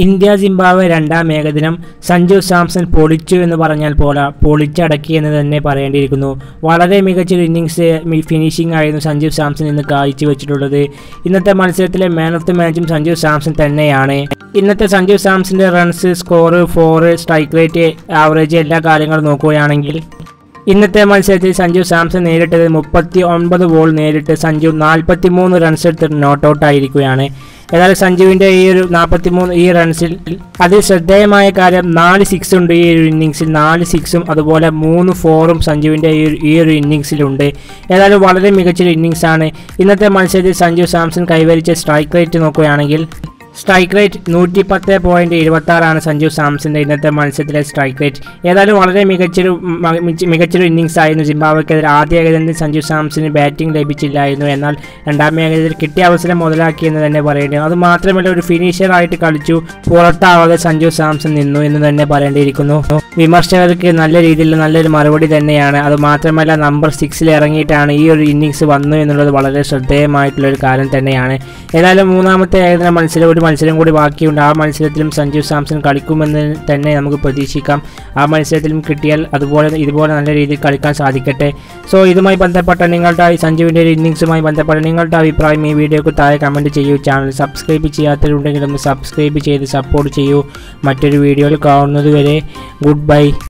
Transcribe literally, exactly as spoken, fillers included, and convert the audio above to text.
India Zimbabwe രണ്ടാം ഏകദിനം സഞ്ജു സാംസൺ പൊളിച്ചു എന്ന് പറഞ്ഞാൽ പോരാ, പൊളിച്ചടക്കി എന്ന് തന്നെ പറയേണ്ടിയിരിക്കുന്നു. വളരെ മികച്ചൊരു ഇന്നിങ്സ് ഫിനിഷിംഗ് ആയിരുന്നു സഞ്ജു സാംസൺ ഇന്ന് കാഴ്ചവെച്ചിട്ടുള്ളത്. ഇന്നത്തെ മത്സരത്തിലെ മാൻ ഓഫ് ദി മാച്ചും സഞ്ജു സാംസൺ തന്നെയാണ്. ഇന്നത്തെ സഞ്ജു സാംസന്റെ runs, score, four, strike rate, average എല്ലാ കാര്യങ്ങളും നോക്കുകയാണെങ്കിൽ ഇന്നത്തെ മത്സരത്തിൽ സഞ്ജു സാംസൺ നേരിട്ടത് മുപ്പത്തി ഒൻപത് ബോൾ നേരിട്ട് സഞ്ജു നാൽപ്പത്തി മൂന്ന് റൺസ് എടുത്ത് നോട്ട് ഔട്ട് ആയിരിക്കുകയാണ്. ഏതായാലും സഞ്ജുവിൻ്റെ ഈ ഒരു നാൽപ്പത്തി മൂന്ന് ഈ റൺസിൽ അതിൽ ശ്രദ്ധേയമായ കാര്യം നാല് സിക്സ് ഉണ്ട്. ഈ ഒരു ഇന്നിങ്സിൽ നാല് സിക്സും അതുപോലെ മൂന്ന് ഫോറും സഞ്ജുവിൻ്റെ ഈ ഈ ഒരു ഇന്നിങ്സിലുണ്ട്. ഏതായാലും വളരെ മികച്ചൊരു ഇന്നിങ്സാണ്. ഇന്നത്തെ മത്സരത്തിൽ സഞ്ജു സാംസൺ കൈവരിച്ച സ്ട്രൈക്ക് റേറ്റ് നോക്കുകയാണെങ്കിൽ സ്ട്രൈക്ക് റേറ്റ് നൂറ്റി പത്ത് പോയിൻറ്റ് ഇരുപത്തി ആറാണ് സഞ്ജു സാംസന്റെ ഇന്നത്തെ മത്സരത്തിലെ സ്ട്രൈക്ക് റേറ്റ്. ഏതായാലും വളരെ മികച്ചൊരു മികച്ചൊരു ഇന്നിങ്സ് ആയിരുന്നു. സിംബാബ്വെക്കെതിരെ ആദ്യ ഏകദിനത്തിൽ സഞ്ജു സാംസന് ബാറ്റിംഗ് ലഭിച്ചില്ലായിരുന്നു. എന്നാൽ രണ്ടാം ഏകദിനത്തിൽ കിട്ടിയ അവസരം മുതലാക്കിയെന്ന് തന്നെ പറയേണ്ടി. അതുമാത്രമല്ല, ഒരു ഫിനിഷറായിട്ട് കളിച്ചു, പുറത്താവാതെ സഞ്ജു സാംസൺ നിന്നു എന്ന് തന്നെ പറയേണ്ടിയിരിക്കുന്നു. വിമർശകർക്ക് നല്ല രീതിയിൽ നല്ലൊരു മറുപടി തന്നെയാണ്. അതുമാത്രമല്ല, നമ്പർ സിക്സിൽ ഇറങ്ങിയിട്ടാണ് ഈ ഒരു ഇന്നിങ്സ് വന്നു എന്നുള്ളത് വളരെ ശ്രദ്ധേയമായിട്ടുള്ളൊരു കാര്യം തന്നെയാണ്. ഏതായാലും മൂന്നാമത്തെ ഏകദിന മത്സരം ഒരു മത്സരം കൂടി ബാക്കിയുണ്ട്. ആ മത്സരത്തിലും സഞ്ജു സാംസൺ കളിക്കുമെന്ന് തന്നെ നമുക്ക് പ്രതീക്ഷിക്കാം. ആ മത്സരത്തിലും കിട്ടിയാൽ അതുപോലെ ഇതുപോലെ നല്ല രീതിയിൽ കളിക്കാൻ സാധിക്കട്ടെ. സോ ഇതുമായി ബന്ധപ്പെട്ട നിങ്ങളുടെ സഞ്ജുവിൻ്റെ ഒരു ഇന്നിങ്സുമായി ബന്ധപ്പെട്ട നിങ്ങളുടെ അഭിപ്രായം ഈ വീഡിയോക്ക് താഴെ കമൻറ്റ് ചെയ്യൂ. ചാനൽ സബ്സ്ക്രൈബ് ചെയ്യാത്തവരുണ്ടെങ്കിൽ ഒന്ന് സബ്സ്ക്രൈബ് ചെയ്ത് സപ്പോർട്ട് ചെയ്യൂ. മറ്റൊരു വീഡിയോയിൽ കാണുന്നത് വരെ ഗുഡ് ബൈ.